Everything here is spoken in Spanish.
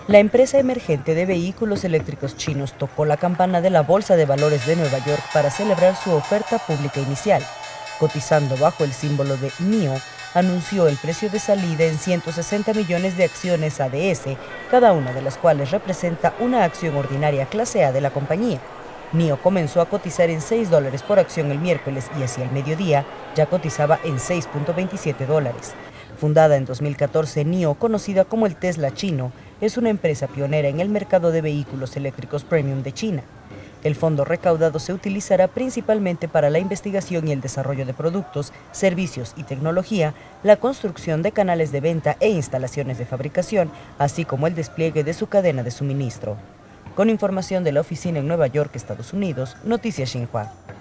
La empresa emergente de vehículos eléctricos chinos tocó la campana de la Bolsa de Valores de Nueva York para celebrar su oferta pública inicial. Cotizando bajo el símbolo de NIO, anunció el precio de salida en 160 millones de acciones ADS, cada una de las cuales representa una acción ordinaria clase A de la compañía. NIO comenzó a cotizar en $6 por acción el miércoles y hacia el mediodía ya cotizaba en $6.27. Fundada en 2014, NIO, conocida como el Tesla chino, es una empresa pionera en el mercado de vehículos eléctricos premium de China. El fondo recaudado se utilizará principalmente para la investigación y el desarrollo de productos, servicios y tecnología, la construcción de canales de venta e instalaciones de fabricación, así como el despliegue de su cadena de suministro. Con información de la oficina en Nueva York, Estados Unidos, Noticias Xinhua.